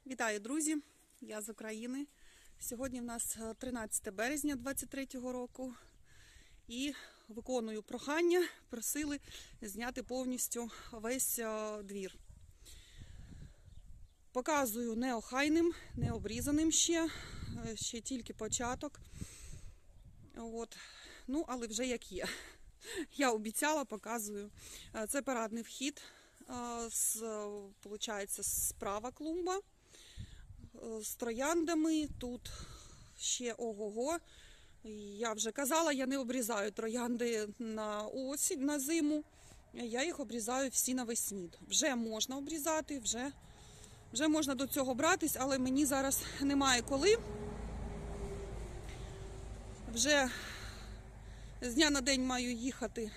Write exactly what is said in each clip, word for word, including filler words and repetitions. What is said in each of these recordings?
Вітаю, друзі! Я з України. Сьогодні в нас тринадцяте березня двадцять третього року і виконую прохання, просили зняти повністю весь двір. Показую неохайним, не обрізаним ще, ще тільки початок. От. Ну, але вже як є. Я обіцяла, показую. Це парадний вхід, виходить, справа клумба. З трояндами, тут ще ого-го. Я вже казала, я не обрізаю троянди на осінь, на зиму. Я їх обрізаю всі навесні. Вже можна обрізати, вже, вже можна до цього братись, але мені зараз немає коли. Вже з дня на день маю їхати.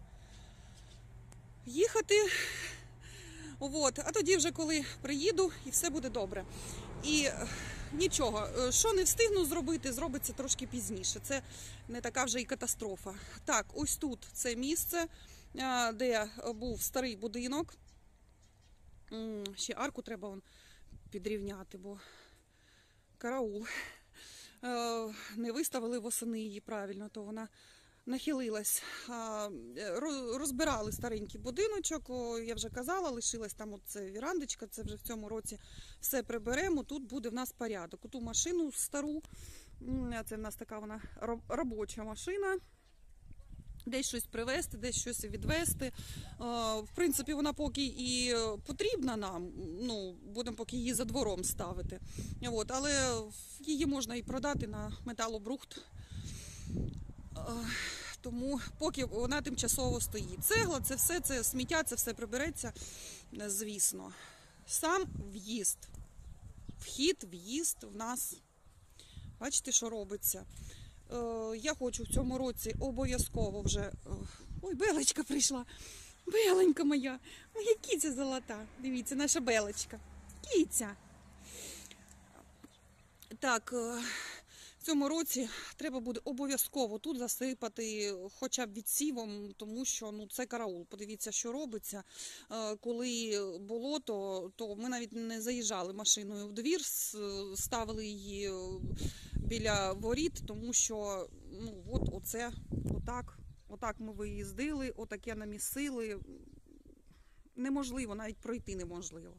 Їхати. От. А тоді вже коли приїду і все буде добре. І нічого, що не встигну зробити, зробиться трошки пізніше. Це не така вже і катастрофа. Так, ось тут це місце, де був старий будинок. Ще арку треба вон підрівняти, бо караул. Не виставили восени її правильно, то вона нахилилась. Розбирали старенький будиночок, я вже казала, лишилась там оце вірандочка, це вже в цьому році все приберемо, тут буде в нас порядок. Оту машину стару, це в нас така вона робоча машина, десь щось привезти, десь щось відвезти. В принципі, вона поки і потрібна нам, ну, будемо поки її за двором ставити. От, але її можна і продати на металобрухт. Тому поки вона тимчасово стоїть. Цегла, це все, це сміття, це все прибереться, звісно. Сам в'їзд. Вхід, в'їзд в нас. Бачите, що робиться. Е, я хочу в цьому році обов'язково вже... Ой, Белочка прийшла. Беленька моя. Моя кіця золота. Дивіться, наша Белочка. Кіця. Так... В цьому році треба буде обов'язково тут засипати хоча б відсівом, тому що ну, це караул. Подивіться, що робиться. Коли болото, то ми навіть не заїжджали машиною в двір, ставили її біля воріт, тому що ну, от оце, отак, отак ми виїздили, отаке намісили. Неможливо, навіть пройти неможливо.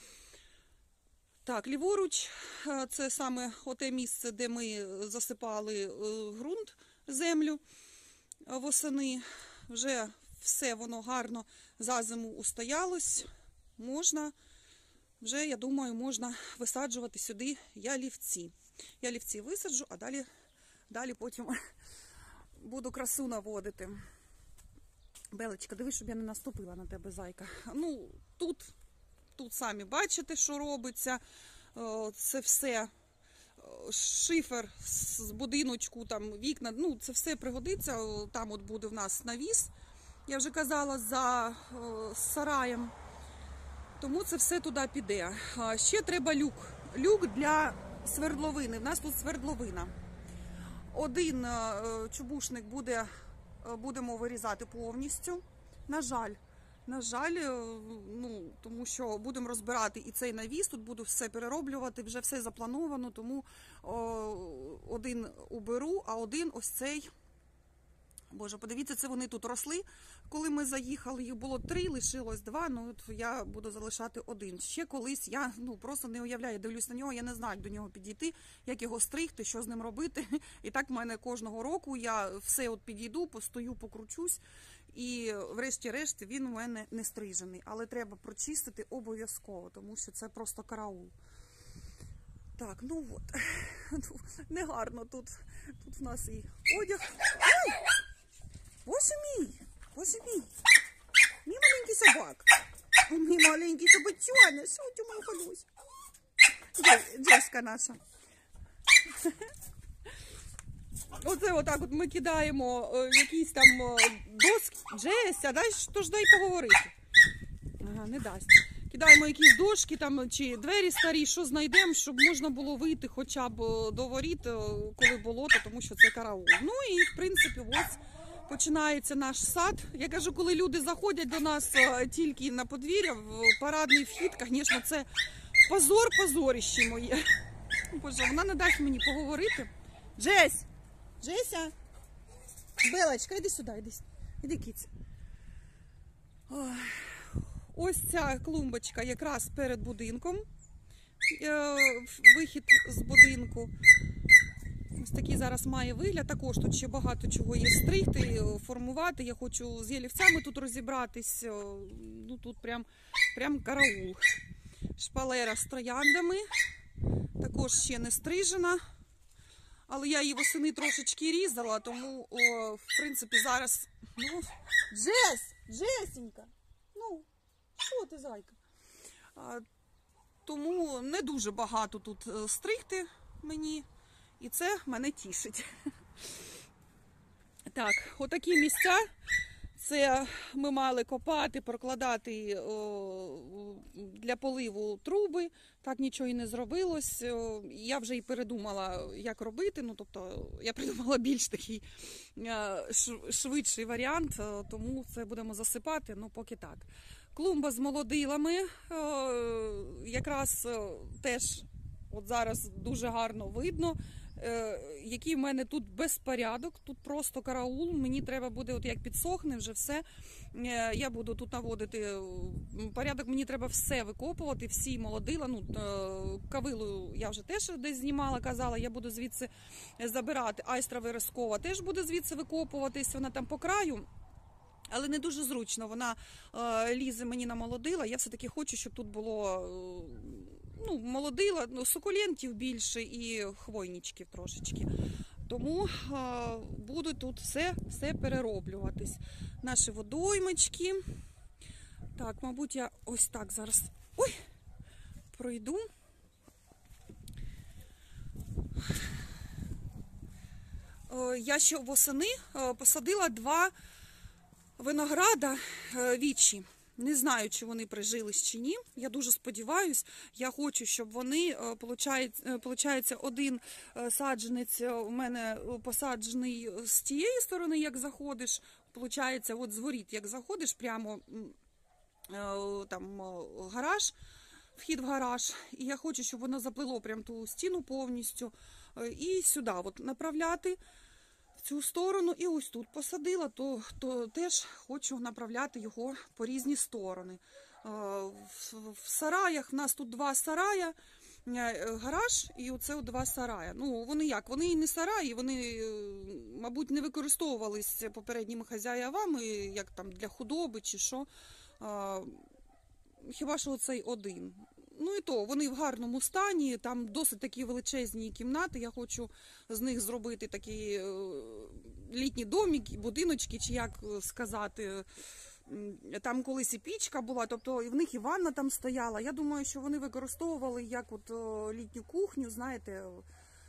Так, ліворуч, це саме оте місце, де ми засипали ґрунт, землю восени. Вже все воно гарно за зиму устоялось. Можна, вже, я думаю, можна висаджувати сюди ялівці. Ялівці висаджу, а далі, далі потім буду красу наводити. Белочка, дивись, щоб я не наступила на тебе, зайка. Ну, тут... Тут самі бачите, що робиться. Це все шифер з будиночку, там вікна, ну це все пригодиться. Там от буде в нас навіс, я вже казала, за сараєм. Тому це все туди піде. Ще треба люк. Люк для свердловини. В нас тут свердловина. Один чубушник буде, будемо вирізати повністю. На жаль. На жаль, ну, тому що будемо розбирати і цей навіс, тут буду все перероблювати, вже все заплановано, тому о, один уберу, а один ось цей, боже, подивіться, це вони тут росли, коли ми заїхали, їх було три, лишилось два, ну от я буду залишати один. Ще колись я ну, просто не уявляю, дивлюсь на нього, я не знаю, як до нього підійти, як його стригти, що з ним робити. І так в мене кожного року я все от підійду, постою, покручусь. І врешті-решт він у мене не стрижений. Але треба прочистити обов'язково, тому що це просто караул. Так, ну от. Негарно тут. Тут в нас і одяг. Ой! Боже мій! Боже мій! Мій маленький собак. Мій маленький собачоня. Що у тебе ходусь? Джеська наша. Оце отак от ми кидаємо е, якісь там е, доски. Джеся, дай, то ж дай поговорити. Ага, не дасть. Кидаємо якісь дошки там, чи двері старі, що знайдемо, щоб можна було вийти хоча б до воріт, коли болото, тому що це караул. Ну і, в принципі, ось починається наш сад. Я кажу, коли люди заходять до нас е, тільки на подвір'я, в парадний вхід, звісно, це позор, позоріще моє. Боже, вона не дасть мені поговорити. Джесь! Джеся! Белочка, іди сюди, іди, іди кіць. Ось ця клумбочка якраз перед будинком. Вихід з будинку. Ось такий зараз має вигляд. Також тут ще багато чого є стригти, формувати. Я хочу з ялівцями тут розібратись. Ну тут прям, прям караул. Шпалера з трояндами. Також ще не стрижена. Але я її восени трошечки різала, тому, о, в принципі, зараз... Ну, Джесь! Джесенька! Ну, що ти, зайка? А, тому не дуже багато тут стригти мені. І це мене тішить. Так, отакі місця. Це ми мали копати, прокладати о, для поливу труби. Так нічого і не зробилось. О, я вже і передумала, як робити. Ну, тобто, я придумала більш такий е, швидший варіант, е, тому це будемо засипати, ну, поки так. Клумба з молодилами. Е, якраз е, теж от зараз дуже гарно видно. Який в мене тут безпорядок, тут просто караул, мені треба буде, от як підсохне вже все, я буду тут наводити порядок, мені треба все викопувати, всі молодила, ну, кавилу я вже теж десь знімала, казала, я буду звідси забирати, айстра верескова теж буде звідси викопуватись, вона там по краю. Але не дуже зручно, вона е, лізе мені на молодила, я все-таки хочу, щоб тут було... Е, Ну, молодила, ну, сукулентів більше і хвойничків трошечки. Тому а, буду тут все, все перероблюватись. Наші водоймочки. Так, мабуть, я ось так зараз ой, пройду. Е, я ще восени посадила два винограда е, вічі. Не знаю, чи вони прижились чи ні. Я дуже сподіваюся. Я хочу, щоб вони, виходить, один саджанець у мене посаджений з тієї сторони, як заходиш. Виходить, от з воріт, як заходиш, прямо там гараж, вхід в гараж. І я хочу, щоб воно заплило прямо ту стіну повністю. І сюди от направляти. В цю сторону і ось тут посадила, то, то теж хочу направляти його по різні сторони. В сараях, в нас тут два сарая, гараж і оце два сарая. Ну, вони як? Вони і не сараї, вони, мабуть, не використовувались попередніми хазяївами, як там для худоби чи що. Хіба що оцей один. Ну і то, вони в гарному стані, там досить такі величезні кімнати, я хочу з них зробити такі е, літні домики, будиночки, чи як сказати, там колись і пічка була, тобто в них і ванна там стояла. Я думаю, що вони використовували як от о, літню кухню, знаєте, о,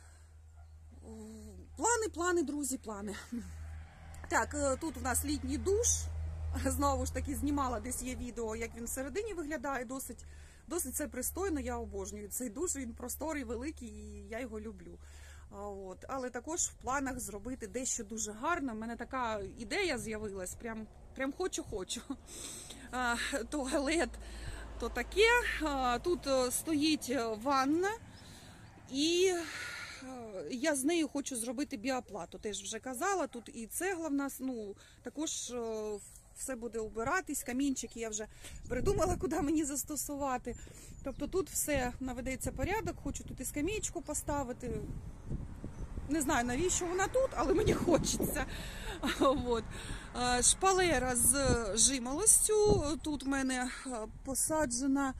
плани, плани, друзі, плани. Так, тут у нас літній душ, знову ж таки знімала десь є відео, як він всередині виглядає, досить Досить це пристойно, я обожнюю цей душ, він просторий, великий, і я його люблю. От. Але також в планах зробити дещо дуже гарне. У мене така ідея з'явилась, прям, прям хочу-хочу. Туалет то таке, тут стоїть ванна, і я з нею хочу зробити біоплату. Теж вже казала, тут і цегла в нас, ну, також все буде убиратись, камінчики я вже придумала, куди мені застосувати. Тобто тут все наведеться порядок, хочу тут і скам'ячку поставити. Не знаю, навіщо вона тут, але мені хочеться. От. Шпалера з жимолостю. Тут в мене посаджена...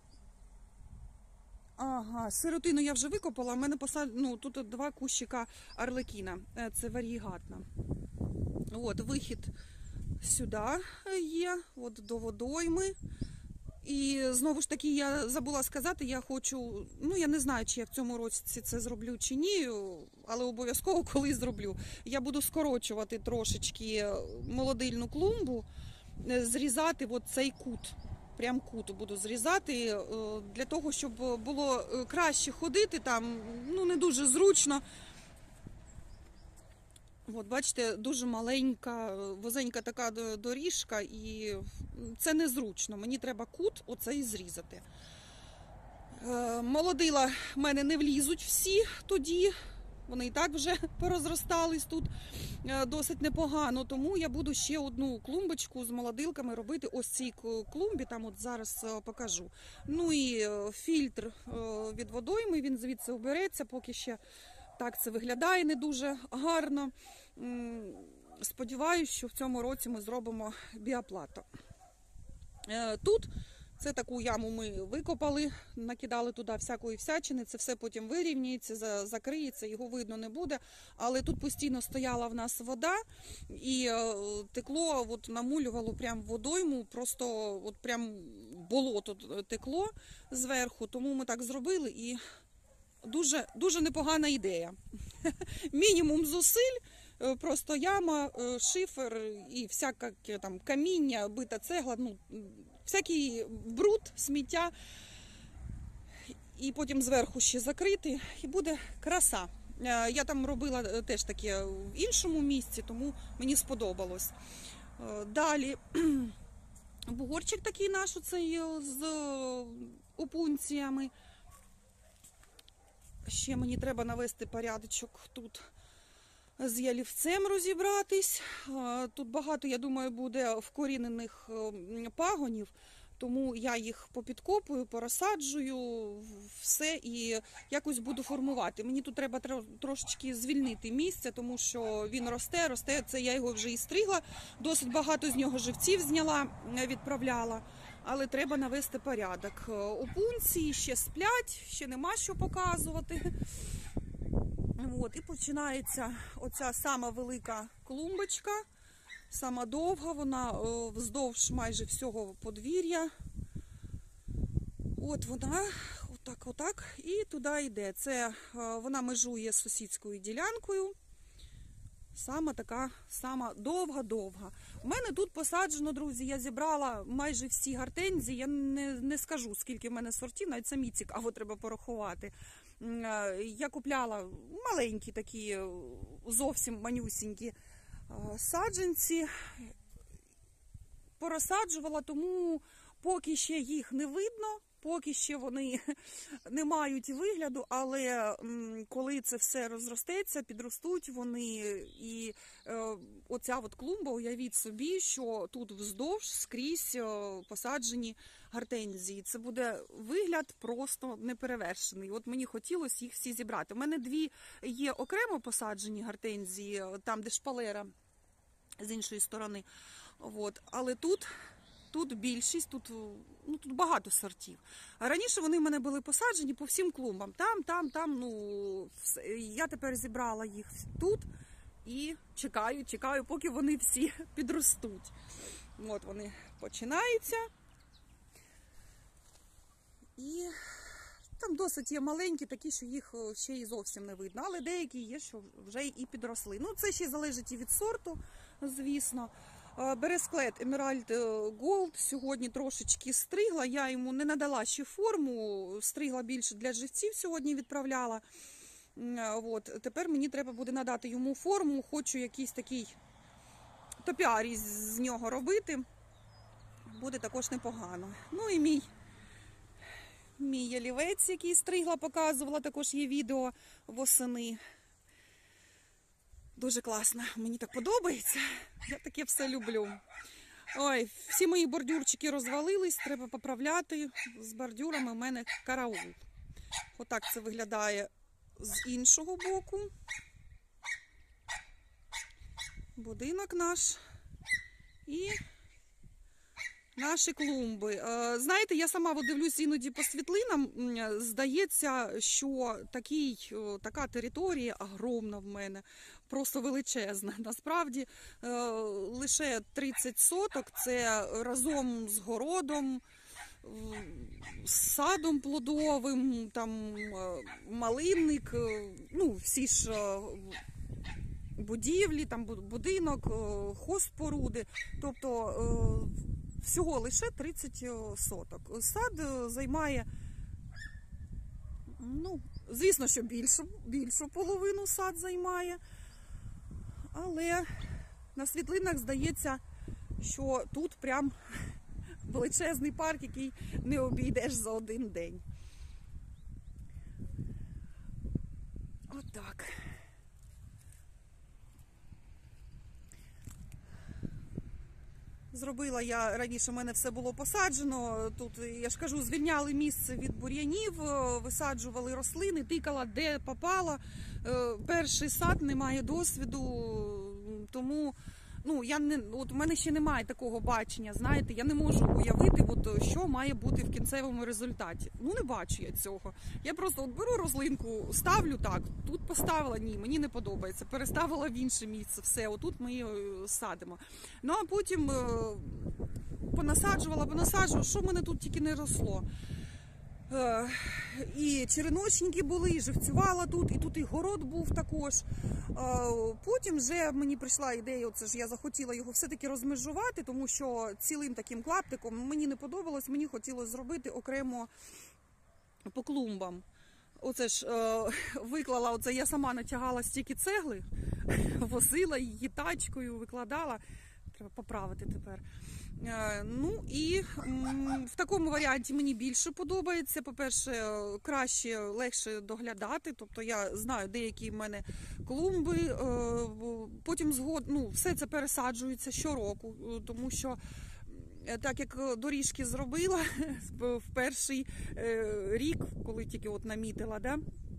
Ага, сиротину я вже викопала, в мене посаджено, ну, тут два кущика арлекіна. Це варігатна. От, вихід сюди є, от до водойми. І знову ж таки, я забула сказати, я хочу, ну я не знаю, чи я в цьому році це зроблю чи ні, але обов'язково колись зроблю. Я буду скорочувати трошечки молодильну клумбу, зрізати от цей кут. Прям кут буду зрізати, для того, щоб було краще ходити там, ну не дуже зручно. От, бачите, дуже маленька, вузенька така доріжка, і це незручно. Мені треба кут оцей зрізати. Молодила в мене не влізуть всі тоді. Вони і так вже порозростались тут досить непогано, тому я буду ще одну клумбочку з молодилками робити ось цій клумбі, там от зараз покажу. Ну і фільтр від водойми, він звідси обереться, поки ще так це виглядає не дуже гарно. Сподіваюсь, що в цьому році ми зробимо біоплату. Тут це таку яму ми викопали, накидали туди всякої всячини, це все потім вирівняється, закриється, його видно не буде. Але тут постійно стояла в нас вода і текло, от намулювало прямо водойму, просто от прям болото текло зверху, тому ми так зробили і дуже, дуже непогана ідея. Мінімум зусиль. Просто яма, шифер і всяке там каміння, бита цегла, ну, всякий бруд, сміття. І потім зверху ще закрити, і буде краса. Я там робила теж таке в іншому місці, тому мені сподобалось. Далі бугорчик такий наш оцей з опунціями. Ще мені треба навести порядочок тут. З ялівцем розібратись. Тут багато, я думаю, буде вкорінених пагонів, тому я їх попідкопую, порозсаджую, все і якось буду формувати. Мені тут треба трошечки звільнити місце, тому що він росте, росте, це я його вже і стригла, досить багато з нього живців зняла, відправляла, але треба навести порядок. Опунції ще сплять, ще нема що показувати. От, і починається оця сама велика клумбочка, сама довга, вона вздовж майже всього подвір'я. От вона, отак, отак, і туди йде. Це вона межує з сусідською ділянкою. Сама така, сама довга-довга. У мене тут посаджено, друзі, я зібрала майже всі гортензії. Я не, не скажу, скільки в мене сортів, навіть самі цікаво треба порахувати. Я купляла маленькі такі, зовсім манюсінькі саджанці, порозсаджувала, тому поки ще їх не видно, поки ще вони не мають вигляду, але коли це все розростеться, підростуть вони, і оця от клумба, уявіть собі, що тут вздовж скрізь посаджені гортензії. Це буде вигляд просто неперевершений. От мені хотілося їх всі зібрати. У мене дві є окремо посаджені гортензії, там де шпалера з іншої сторони. От. Але тут, тут більшість, тут, ну, тут багато сортів. А раніше вони в мене були посаджені по всім клумбам. Там, там, там, ну, я тепер зібрала їх тут і чекаю, чекаю, поки вони всі підростуть. От вони починаються. І там досить є маленькі, такі, що їх ще й зовсім не видно. Але деякі є, що вже і підросли. Ну, це ще залежить і від сорту, звісно. Бересклет Emerald Gold сьогодні трошечки стригла. Я йому не надала ще форму, стригла більше для живців сьогодні відправляла. От. Тепер мені треба буде надати йому форму. Хочу якийсь такий топіарій з нього робити. Буде також непогано. Ну і мій Мій ялівець, який стригла, показувала, також є відео восени. Дуже класно, мені так подобається, я таке все люблю. Ой, всі мої бордюрчики розвалились, треба поправляти. З бордюрами в мене караул. Отак це виглядає з іншого боку. Будинок наш і наші клумби. Знаєте, я сама дивлюсь іноді по світлинам, здається, що такий, така територія огромна в мене, просто величезна. Насправді, лише тридцять соток, це разом з городом, з садом плодовим, там малинник, ну, всі ж будівлі, там будинок, хозспоруди, тобто всього лише тридцять соток. Сад займає, ну, звісно, що більшу, більшу половину сад займає, але на світлинах здається, що тут прям величезний парк, який не обійдеш за один день. Отак. Зробила я раніше, в мене все було посаджено. Тут, я ж кажу, звільняли місце від бур'янів, висаджували рослини, тикала де попала. Перший сад, немає досвіду, тому ну, я не, от у мене ще немає такого бачення, знаєте, я не можу уявити, от, що має бути в кінцевому результаті. Ну, не бачу я цього. Я просто от беру рослинку, ставлю так, тут поставила, ні, мені не подобається, переставила в інше місце, все, отут ми її садимо. Ну, а потім е, понасаджувала, понасаджувала, що в мене тут тільки не росло. Е, і череночники були, і живцювала тут, і тут і город був також. Е, потім вже мені прийшла ідея, оце ж я захотіла його все-таки розмежувати, тому що цілим таким клаптиком мені не подобалось, мені хотілося зробити окремо по клумбам. Оце ж е, виклала, оце я сама натягала стільки цегли, возила її тачкою, викладала. Треба поправити тепер. Е, ну і м, в такому варіанті мені більше подобається. По-перше, краще, легше доглядати. Тобто я знаю, деякі в мене клумби, е, потім згод, ну, все це пересаджується щороку, тому що так як доріжки зробила в перший рік, коли тільки от намітила, да,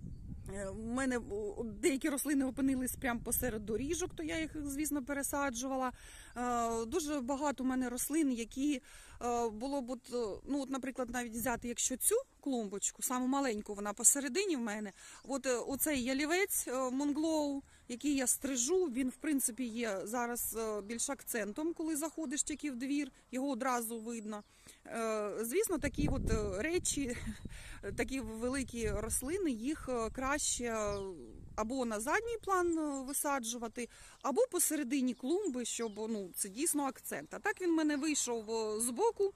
у мене деякі рослини опинились прямо посеред доріжок, то я їх, звісно, пересаджувала. Дуже багато у мене рослин, які було б, от, ну, от, наприклад, навіть взяти, якщо цю клумбочку, саму маленьку, вона посередині в мене, от оцей ялівець Монглоу, який я стрижу, він, в принципі, є зараз більш акцентом, коли заходиш тільки в двір, його одразу видно. Звісно, такі от речі, такі великі рослини, їх краще або на задній план висаджувати, або посередині клумби, щоб, ну, це дійсно акцент. А так він в мене вийшов збоку.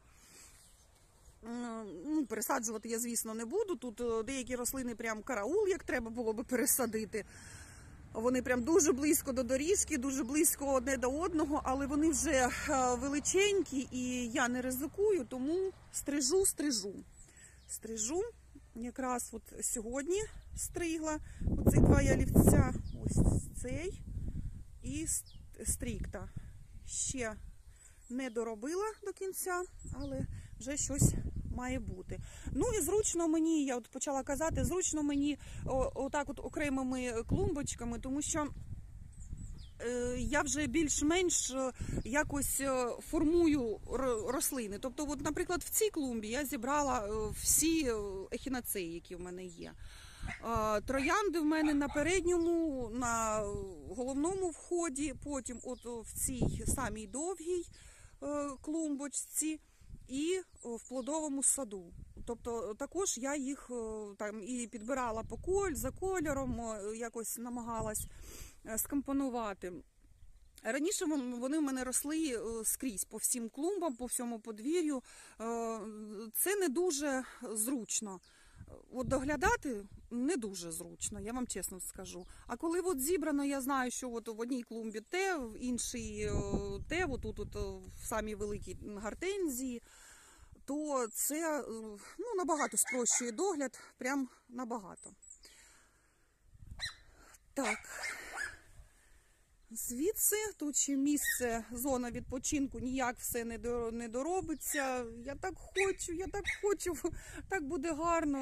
Ну, пересаджувати я, звісно, не буду. Тут деякі рослини прям караул, як треба було би пересадити. Вони прям дуже близько до доріжки, дуже близько одне до одного, але вони вже величенькі і я не ризикую, тому стрижу, стрижу. Стрижу. Якраз от сьогодні стригла оці два ялівця, ось цей і стрікта. Ще не доробила до кінця, але вже щось має бути. Ну і зручно мені, я от почала казати, зручно мені о, отак от окремими клумбочками, тому що е, я вже більш-менш якось формую рослини. Тобто, от, наприклад, в цій клумбі я зібрала всі ехінацеї, які в мене є. Троянди в мене на передньому, на головному вході, потім от в цій самій довгій клумбочці і в плодовому саду. Тобто також я їх там і підбирала по коль, за кольором, якось намагалась скомпонувати. Раніше вони в мене росли скрізь, по всім клумбам, по всьому подвір'ю. Це не дуже зручно. От доглядати не дуже зручно, я вам чесно скажу. А коли от зібрано, я знаю, що от в одній клумбі те, в іншій те, от тут от в самій великій гортензії, то це, ну, набагато спрощує догляд, прям набагато. Так. Звідси, тут ще місце, зона відпочинку, ніяк все не доробиться. Я так хочу, я так хочу, так буде гарно,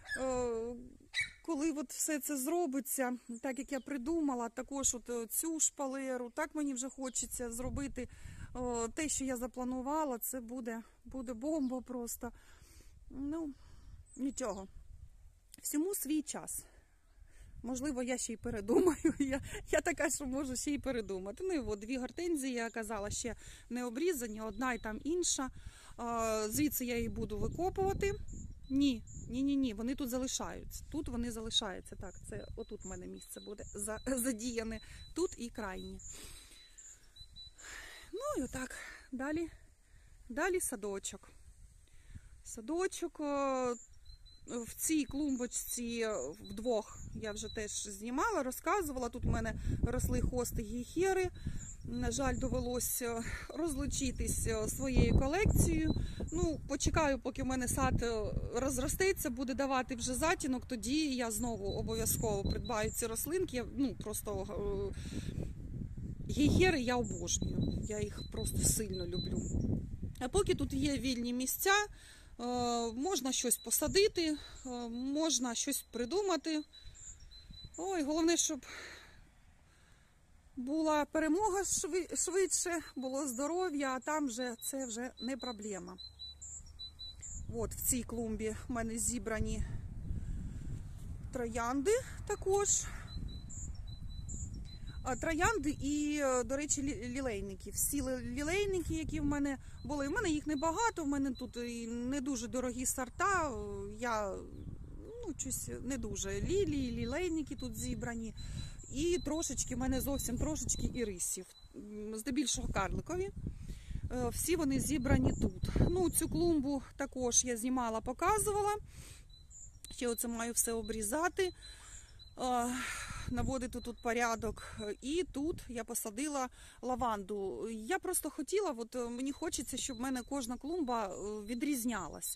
коли от все це зробиться, так як я придумала, також от цю шпалеру, так мені вже хочеться зробити те, що я запланувала, це буде, буде бомба просто. Ну, нічого, всьому свій час. Можливо, я ще й передумаю. Я, я така, що можу ще й передумати. Ну і от дві гортензії, я казала, ще не обрізані, одна і там інша. Звідси я їх буду викопувати. Ні, ні, ні, ні, вони тут залишаються. Тут вони залишаються. Так, це отут в мене місце буде задіяне. Тут і крайні. Ну і отак, далі, далі садочок. Садочок. В цій клумбочці вдвох я вже теж знімала, розказувала. Тут в мене росли хости гейхери. На жаль, довелося розлучитись зі своєю колекцією. Ну, почекаю, поки в мене сад розростеться, буде давати вже затінок, тоді я знову обов'язково придбаю ці рослинки. Я, ну, просто гейхери я обожнюю, я їх просто сильно люблю. А поки тут є вільні місця, можна щось посадити, можна щось придумати. Ой, головне, щоб була перемога швидше, було здоров'я, а там вже це вже не проблема. От в цій клумбі в мене зібрані троянди також. Троянди і, до речі, лілейники. Всі лілейники, які в мене були. В мене їх небагато, в мене тут і не дуже дорогі сорта. Я, ну, щось не дуже. Лілії, лілейники тут зібрані. І трошечки, в мене зовсім трошечки ірисів. Здебільшого карликові. Всі вони зібрані тут. Ну, цю клумбу також я знімала, показувала. Ще оце маю все обрізати. Наводити тут порядок. І тут я посадила лаванду. Я просто хотіла, от мені хочеться, щоб в мене кожна клумба відрізнялась.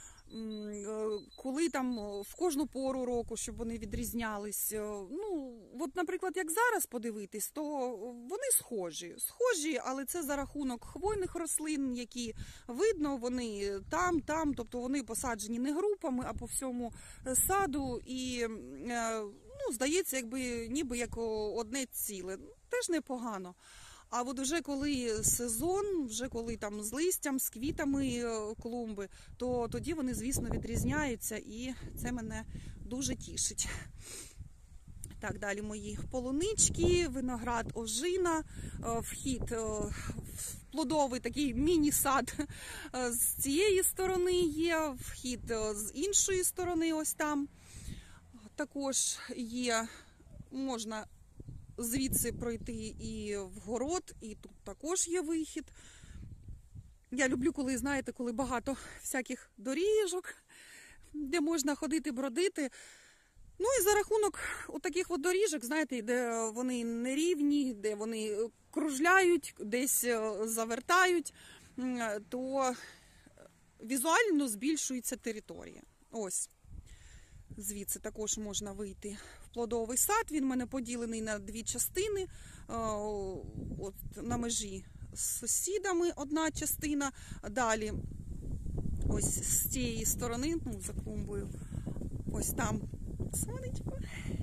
Коли там в кожну пору року, щоб вони відрізнялись. Ну, от, наприклад, як зараз подивитись, то вони схожі. Схожі, але це за рахунок хвойних рослин, які видно, вони там, там, тобто вони посаджені не групами, а по всьому саду. І, ну, здається, якби ніби як одне ціле. Теж непогано. А от вже коли сезон, вже коли там з листям, з квітами клумби, то тоді вони, звісно, відрізняються, і це мене дуже тішить. Так, далі мої полунички, виноград ожина, вхід в плодовий такий міні-сад з цієї сторони є, вхід з іншої сторони ось там. Також є, можна звідси пройти і в город, і тут також є вихід. Я люблю, коли, знаєте, коли багато всяких доріжок, де можна ходити, бродити. Ну і за рахунок таких от доріжок, знаєте, де вони нерівні, де вони кружляють, десь завертають, то візуально збільшується територія. Ось. Звідси також можна вийти в плодовий сад. Він в мене поділений на дві частини. От на межі з сусідами одна частина. Далі ось з цієї сторони, ну, за клумбою, ось там сонечко.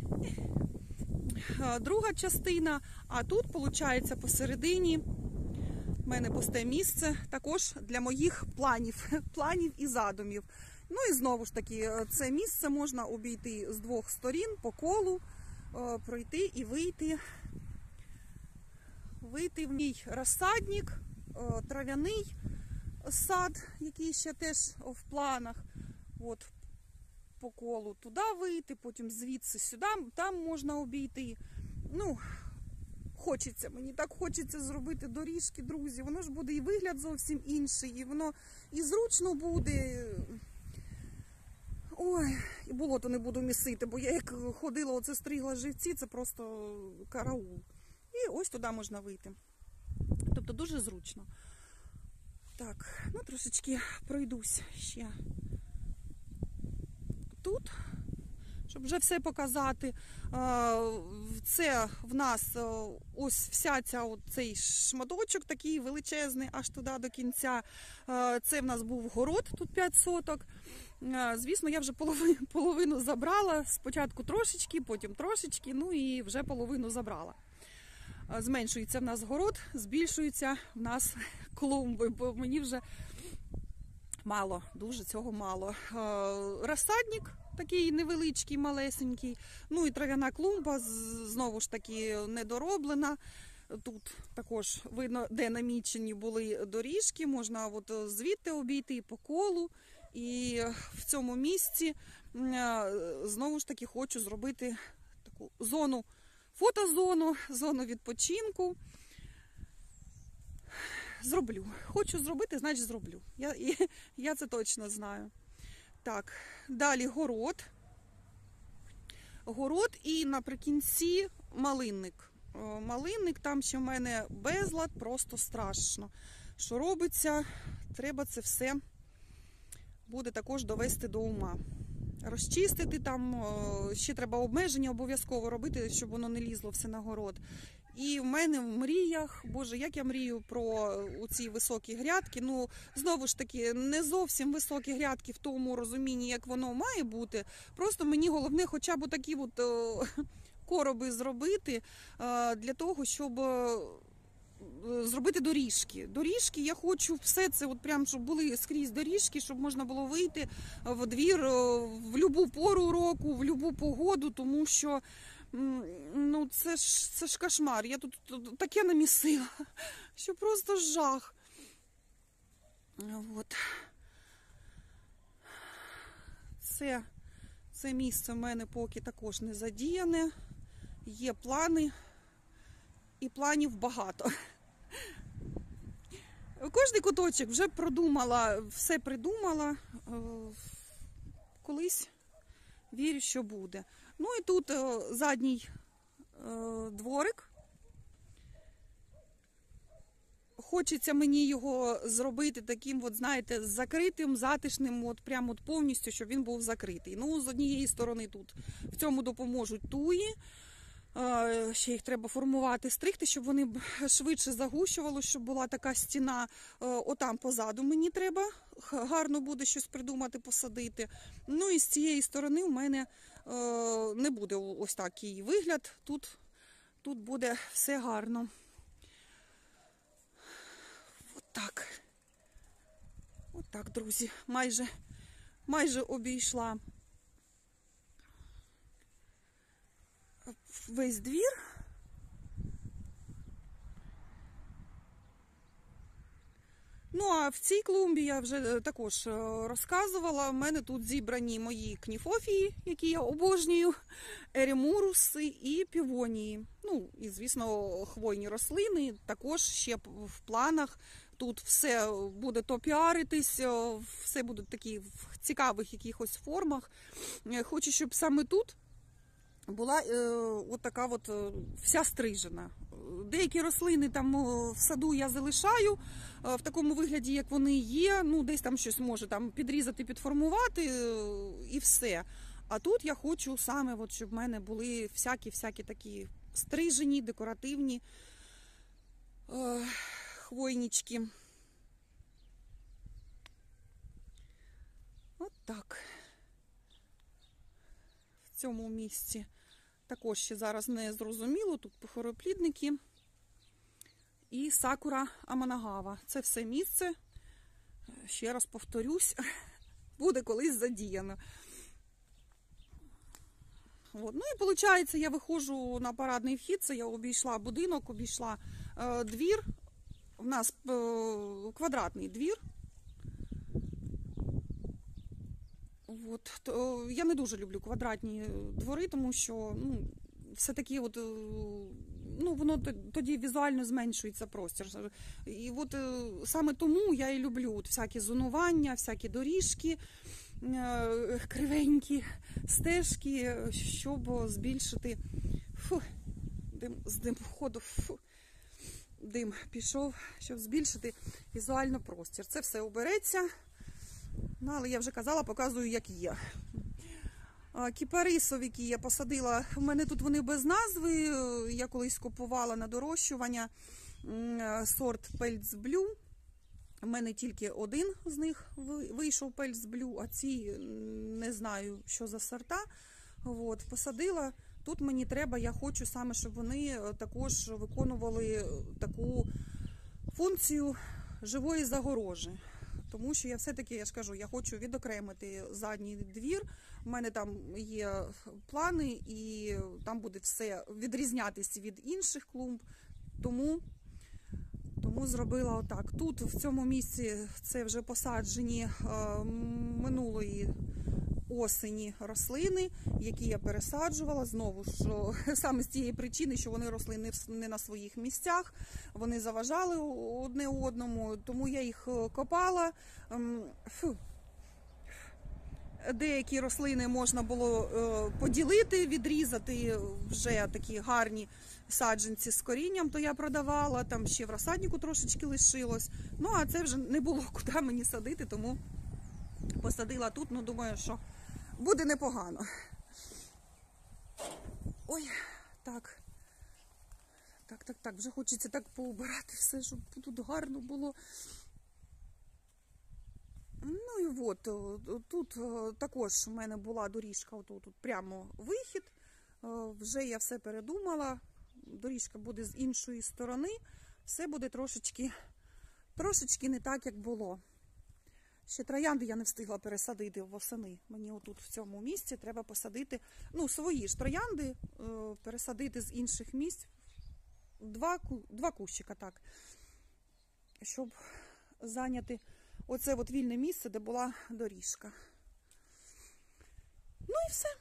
Друга частина. А тут, виходить, посередині в мене пусте місце також для моїх планів, планів і задумів. Ну і знову ж таки, це місце можна обійти з двох сторін по колу, пройти і вийти. Вийти в мій розсадник, трав'яний сад, який ще теж в планах. От по колу туди вийти, потім звідси сюди, там можна обійти. Ну, хочеться, мені так хочеться зробити доріжки, друзі. Воно ж буде і вигляд зовсім інший, і воно і зручно буде. Ой, і болото не буду місити, бо я як ходила, оце стригла живці, це просто караул. І ось туди можна вийти. Тобто дуже зручно. Так, ну трошечки пройдусь ще тут, щоб вже все показати. Це в нас ось вся ця цей шматочок такий величезний, аж туди до кінця. Це в нас був город, тут п'ять соток. Звісно, я вже половину, половину забрала. Спочатку трошечки, потім трошечки, ну і вже половину забрала. Зменшується в нас город, збільшуються в нас клумби, бо мені вже мало, дуже цього мало. Розсадник такий невеличкий, малесенький, ну і трав'яна клумба, знову ж таки, недороблена. Тут також видно, де намічені були доріжки, можна от звідти обійти по колу. І в цьому місці, знову ж таки, хочу зробити таку зону, фотозону, зону відпочинку. Зроблю. Хочу зробити, значить зроблю. Я, я це точно знаю. Так, далі город. Город і наприкінці малинник. малинник, там ще в мене безлад, просто страшно. Що робиться, треба це все буде також довести до ума. Розчистити там, ще треба обмеження обов'язково робити, щоб воно не лізло все на город. І в мене в мріях, боже, як я мрію про ці високі грядки. Ну, знову ж таки, не зовсім високі грядки в тому розумінні, як воно має бути. Просто мені головне хоча б такі от короби зробити для того, щоб зробити доріжки. Доріжки, я хочу все це, от прям, щоб були скрізь доріжки, щоб можна було вийти в двір в любу пору року, в любу погоду, тому що ну, це ж, це ж кошмар. Я тут таке намісила, що просто жах. От. Це, це місце в мене поки також не задіяне. Є плани, і планів багато. Кожний куточок вже продумала, все придумала. Колись вірю, що буде. Ну і тут задній дворик. Хочеться мені його зробити таким, от, знаєте, закритим, затишним, от прямо от повністю, щоб він був закритий. Ну, з однієї сторони тут в цьому допоможуть туї. Ще їх треба формувати, стригти, щоб вони швидше загущували, щоб була така стіна. Отам позаду мені треба. Гарно буде щось придумати, посадити. Ну і з цієї сторони у мене не буде ось такий вигляд. Тут, тут буде все гарно. Отак. Отак, друзі. Майже, майже обійшла весь двір. Ну, а в цій клумбі я вже також розказувала. У мене тут зібрані мої кніфофії, які я обожнюю, ерімуруси і півонії. Ну, і, звісно, хвойні рослини також ще в планах. Тут все буде то піаритись, все буде такі в цікавих якихось формах. Хочу, щоб саме тут була е, от така от вся стрижена. Деякі рослини там в саду я залишаю в такому вигляді, як вони є. Ну, десь там щось може там підрізати, підформувати і все. А тут я хочу саме, от, щоб в мене були всякі-всякі такі стрижені, декоративні е, хвойнички. От так. В цьому місці також ще зараз не зрозуміло. Тут похороплідники і сакура аманагава. Це все місце, ще раз повторюсь, буде колись задіяно. От. Ну і виходить, я виходжу на парадний вхід, це я обійшла будинок, обійшла е, двір. У нас е, квадратний двір. От. То, я не дуже люблю квадратні двори, тому що ну, все-таки от, ну, воно тоді візуально зменшується простір. І от саме тому я і люблю от всякі зонування, всякі доріжки, кривенькі стежки, щоб збільшити фу, дим, з димоходу, фу, дим пішов, щоб збільшити візуально простір. Це все обереться. Ну, але я вже казала, показую, як є. Кіпарисові, які я посадила, в мене тут вони без назви. Я колись купувала на дорощування сорт Pelz Blue. У мене тільки один з них вийшов Pelz Blue, а ці не знаю, що за сорта. От, посадила. Тут мені треба, я хочу саме, щоб вони також виконували таку функцію живої загорожі. Тому що я все-таки, я ж кажу, я хочу відокремити задній двір. У мене там є плани і там буде все відрізнятися від інших клумб. Тому, тому зробила отак. Тут, в цьому місці, це вже посаджені е, минулої осені рослини, які я пересаджувала. Знову ж, саме з тієї причини, що вони росли не на своїх місцях, вони заважали одне одному, тому я їх копала. Фу. Деякі рослини можна було е, поділити, відрізати вже такі гарні саджанці з корінням, то я продавала, там ще в розсаднику трошечки лишилось. Ну, а це вже не було куди мені садити, тому посадила тут, ну, думаю, що буде непогано. Ой, так. Так, так, так, вже хочеться так поубирати все, щоб тут гарно було. Ну і от, тут також у мене була доріжка, отут, тут прямо вихід. Вже я все передумала. Доріжка буде з іншої сторони. Все буде трошечки, трошечки не так, як було. Ще троянди я не встигла пересадити восени. Мені отут в цьому місці треба посадити, ну, свої ж троянди, пересадити з інших місць. Два, два кущика, так. Щоб зайняти оце от вільне місце, де була доріжка. Ну і все.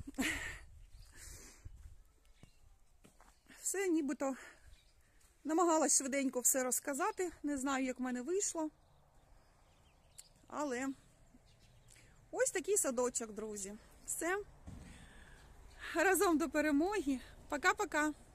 Все, нібито намагалась швиденько все розказати. Не знаю, як в мене вийшло. Але ось такий садочок, друзі. Все. Разом до перемоги. Пока-пока.